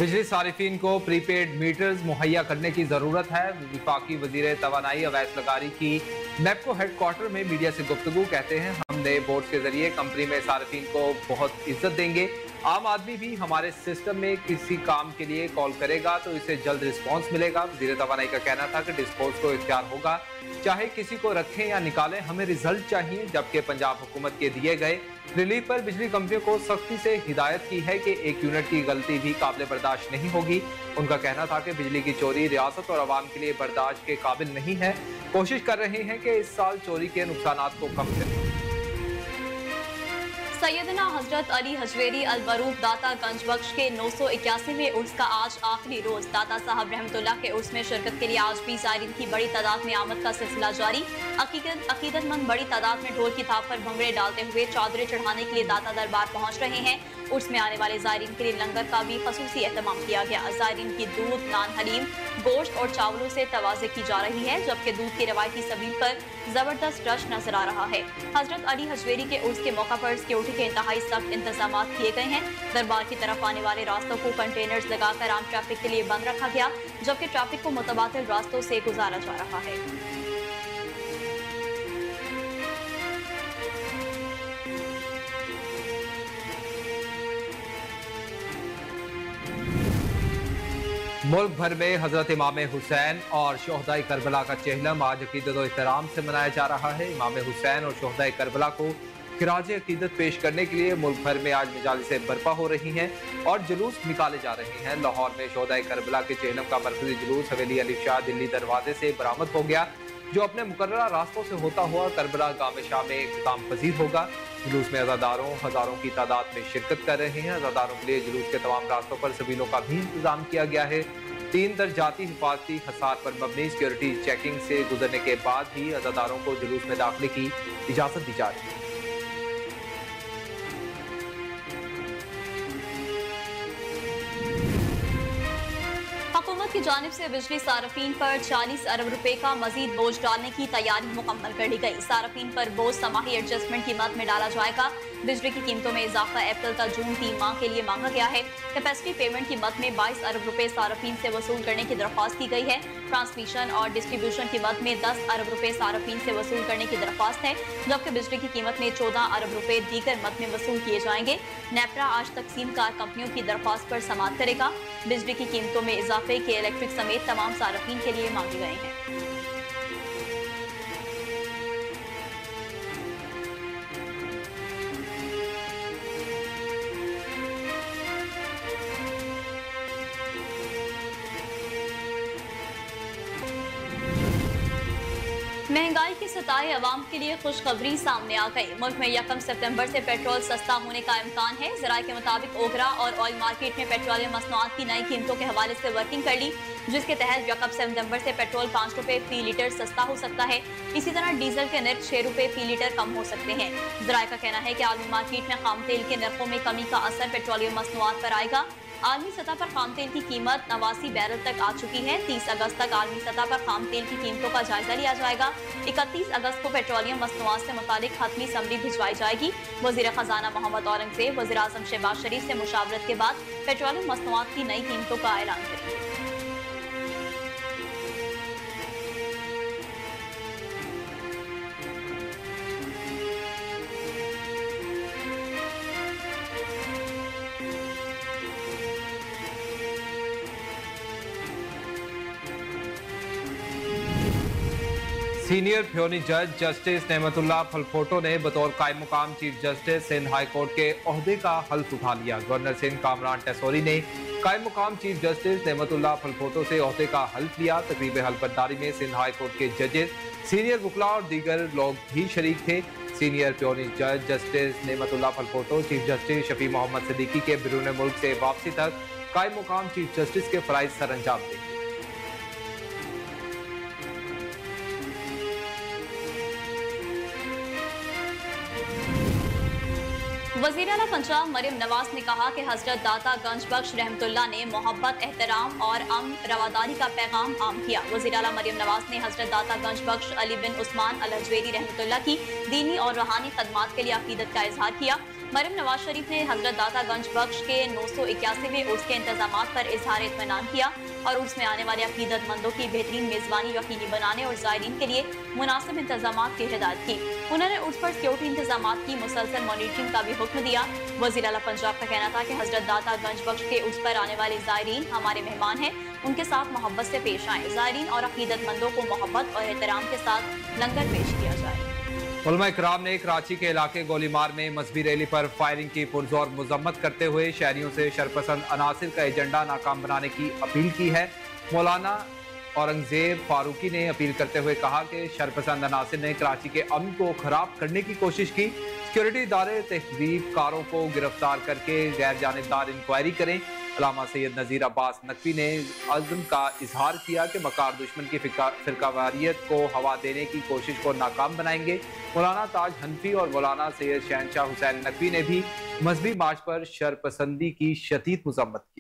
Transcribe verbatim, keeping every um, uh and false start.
बिजली सारिफीन को prepaid metres मुहैया करने की जरूरत है। विफाकी वजीर तवानाई अवैस लगारी की नेपको हेडक्वार्टर में मीडिया से गुफ्तगू। कहते हैं हम नए बोर्ड के जरिए कंपनी में सारिफीन को बहुत इज्जत देंगे। आम आदमी भी हमारे सिस्टम में किसी काम के लिए कॉल करेगा तो इसे जल्द रिस्पॉन्स मिलेगा। वजीर तवानाई का कहना था कि डिस्पोज को इख्तियार होगा, चाहे किसी को रखें या निकालें, हमें रिजल्ट चाहिए। जबकि पंजाब हुकूमत के दिए गए रिलीफ पर बिजली कंपनियों को सख्ती से हिदायत की है कि एक यूनिट की गलती भी काबिल बर्दाश्त नहीं होगी। उनका कहना था कि बिजली की चोरी रियासत और अवाम के लिए बर्दाश्त के काबिल नहीं है। कोशिश कर रहे हैं कि इस साल चोरी के नुकसानात को कम करें। सैयदना हजरत अली हजवेरी अल बरूफ दाता गंज बख्श के नौ सौ इक्यासीवें उर्स का आज आखिरी रोज। दाता साहब रहमतुल्लाह के उर्स में शिरकत के लिए आज भी ज़ायरीन की बड़ी तादाद में आमद का सिलसिला जारी। अकीदत अकीदतमंद बड़ी तादाद में ढोल की थाप पर भंगड़े डालते हुए चादरें चढ़ाने के लिए दाता दरबार पहुंच रहे हैं। उर्स में आने वाले ज़ायरीन के लिए लंगर का भी खसूसी एहतमाम किया गया। ज़ायरीन की दूध, नान, हलीम, गोश्त और चावलों से तवाज़े की जा रही है, जबकि दूध की रवायती सबील पर जबरदस्त रश नजर आ रहा है। हजरत अली हजवेरी के उर्स के मौका पर सिक्योरिटी के इंतहाई सख्त इंतजाम किए गए हैं। दरबार की तरफ आने वाले रास्तों को कंटेनर्स लगाकर आम ट्रैफिक के लिए बंद रखा गया, जबकि ट्रैफिक को मुतबादिल रास्तों से गुजारा जा रहा है। मुल्क भर में हजरत इमाम हुसैन और शोहदाए करबला का चेहलम आज अकीदत और एहतराम से मनाया जा रहा है। इमाम हुसैन और शोहदाए करबला को खिराज अकीदत पेश करने के लिए मुल्क भर में आज मजालिसें बर्पा हो रही हैं और जुलूस निकाले जा रहे हैं। लाहौर में शोहदाए करबला के चेहलम का मरकजी जुलूस हवेली अली शाह दिल्ली दरवाजे से बरामद हो गया, जो अपने मुकर्ररा रास्तों से होता हुआ करबला गाम शाह में इख्तिताम पजीर होगा। जुलूस में अज़ादारों हजारों की तादाद में शिरकत कर रहे हैं। अज़ादारों के लिए जुलूस के तमाम रास्तों पर सबीलों का भी इंतजाम किया गया है। तीन दरजाती हिफाजती हसार पर मबनी सिक्योरिटी चेकिंग से गुजरने के बाद ही अज़ादारों को जुलूस में दाखिले की इजाजत दी जा रही है। हुकूमत की जानिब से बिजली सार्फिन पर चालीस अरब रुपए का मजीद बोझ डालने की तैयारी मुकम्मल कर ली गई। सार्फिन पर बोझ समाही एडजस्टमेंट की मद में डाला जाएगा। बिजली की कीमतों में इजाफा अप्रैल तक जून तीन माह के लिए मांगा गया है। कैपेसिटी पेमेंट की मद में बाईस अरब रुपए सार्फिन से वसूल करने की दरख्वास्त की गई है। ट्रांसमिशन और डिस्ट्रीब्यूशन की मद में दस अरब रुपए सार्फिन से वसूल करने की दरख्वास्त है, जबकि बिजली की कीमत में चौदह अरब रुपए दीगर मद में वसूल किए जाएंगे। नेपरा आज तकसीम कार कंपनियों की दरख्वास्त पर समाअत करेगा। बिजली की कीमतों में इजाफे के इलेक्ट्रिक समेत तमाम सार्फिन के लिए मांगे गए हैं। महंगाई के सताए अवाम के लिए खुशखबरी सामने आ गई। मुल्क में यकम सितंबर से पेट्रोल सस्ता होने का इम्कान है। ज़राए के मुताबिक ओगरा और ऑयल मार्केट में पेट्रोलियम मसनूआत की नई कीमतों के हवाले से वर्किंग कर ली, जिसके तहत यकम सितंबर से पेट्रोल पाँच रुपए फी लीटर सस्ता हो सकता है। इसी तरह डीजल के नर्ख छह रुपए फी लीटर कम हो सकते हैं। ज़राए का कहना है कि आलमी मार्केट में खाम तेल के नरखों में कमी का असर पेट्रोलियम मसनूआत पर आएगा। आलमी सतह पर खाम तेल की कीमत नवासी बैरल तक आ चुकी है। तीस अगस्त तक आलमी सतह पर खाम तेल की कीमतों का जायजा लिया जाएगा। इकतीस अगस्त को पेट्रोलियम मसनूआत से मुतालिक खत्मी समरी भिजवाई जाएगी। वजीर खजाना मोहम्मद औरंगजेब वजीर आजम शहबाज शरीफ से मुशावरत के बाद पेट्रोलियम मसनूआत की नई कीमतों का ऐलान करेंगे। सीनियर फ्योनी जज जस्टिस नेमतुल्लाह फलफोटो ने बतौर कायम मुकाम chief justice Sindh high court के ओहदे का हल्फ उठा लिया। गवर्नर सिंध कामरान टेसोरी ने कायम मुकाम चीफ जस्टिस नेमतुल्लाह फलफोटो से ओहदे का हल्फ लिया। तकरीब हल्फबरदारी में सिंध हाई कोर्ट के जजेस, सीनियर वकला और दीगर लोग भी शरीक थे। सीनियर फ्योनी जज justice Nematullah Phulpoto chief justice Shafi Mohammad Siddiqui के बिरून मुल्क से वापसी तक कायम मुकाम चीफ जस्टिस के फराइज सर अंजाम देंगे। वज़ीर आला पंजाब मरियम नवाज ने कहा कि हजरत दाता गंज बख्श रहमतुल्लाह ने मोहब्बत, एहतराम और अमन रवादारी का पैगाम आम किया। वज़ीर आला मरियम नवाज ने हजरत दाता गंज बख्श अली बिन उस्मान अल हजवेरी रहमतुल्लाह की दीनी और रूहानी खदमात के लिए अकीदत का इजहार किया। मरहम नवाज शरीफ ने हजरत दाता गंज बख्श के नौ सौ इक्यासीवें उर्स के इंतजाम पर इजहार इत्मीनान किया और उर्स में आने वाले अकीदतमंदों की बेहतरीन मेजबानी यकीनी बनाने और ज़ायरीन के लिए मुनासिब इंतजाम की हिदायत की। उन्होंने उर्स पर सिक्योरिटी इंतजाम की मुसलसल मॉनिटरिंग का भी हुक्म दिया। वज़ीर आला पंजाब का कहना था कि हजरत दाता गंज बख्श के उर्स पर आने वाले ज़ायरीन हमारे मेहमान हैं, उनके साथ मोहब्बत से पेश आए। ज़ायरीन और अकीदतमंदों को मोहब्बत और एहतराम के साथ लंगर पेश किया जाए। उलमा इकराम ने कराची के इलाके गोलीमार में मजहबी रैली पर फायरिंग की पुरजोर मजम्मत करते हुए शहरियों से शरपसंद अनासिर का एजेंडा नाकाम बनाने की अपील की है। मौलाना औरंगजेब फारूकी ने अपील करते हुए कहा कि शरपसंद अनासिर ने कराची के अमन को खराब करने की कोशिश की। सिक्योरिटी इदारे तहजीबकारों को गिरफ्तार करके गैर जानिबदार इंक्वायरी करें। अल्लामा सैयद नज़ीर अब्बास नकवी ने अज़्म का इजहार किया कि मकार दुश्मन की फिरकावारियत को हवा देने की कोशिश को नाकाम बनाएंगे। मौलाना ताज हनफी और मौलाना सैयद शहनशाह हुसैन नकवी ने भी मजहबी मार्च पर शरपसंदी की शदीद मजम्मत की।